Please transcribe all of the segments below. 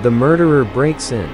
The murderer breaks in.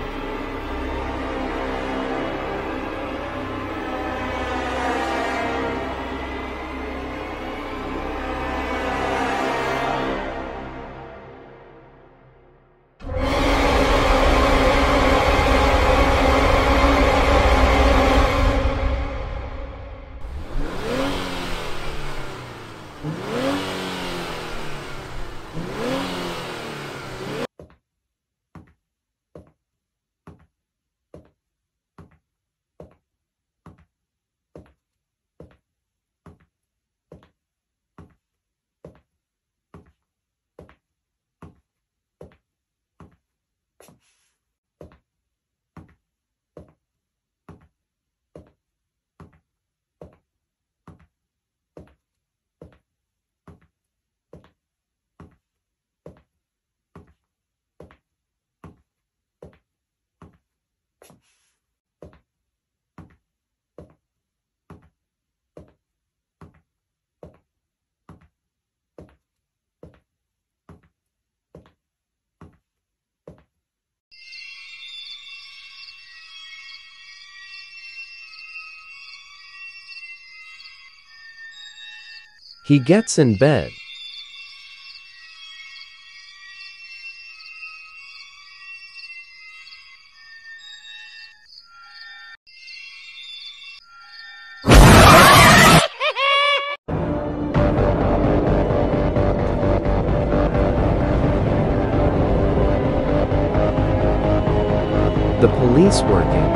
He gets in bed. The police working.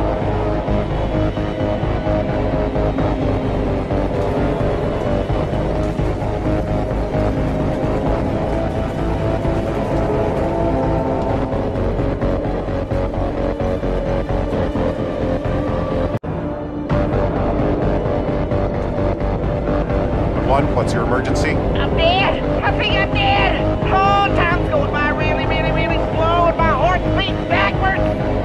What's your emergency? I'm dead! I think I'm dead! Oh, time's going by really, really, really slow and my heart beats backwards!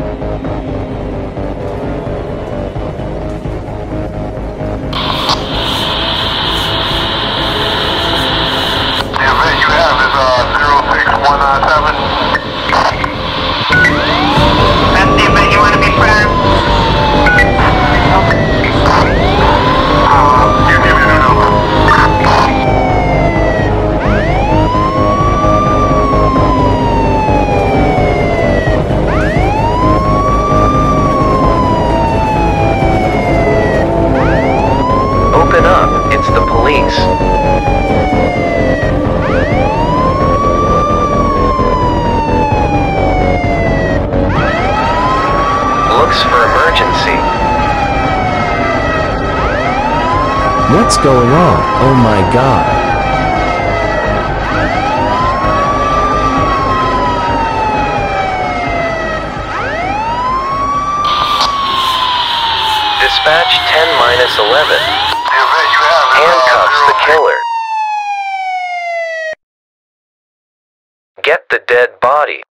The event you have is 06197. That's the event you want to be put on? You give me the number. Open up, it's the police. Looks for emergency. What's going on? Oh my God. Dispatch 10-11. The event you have is Handcuffs the killer. Get the dead body.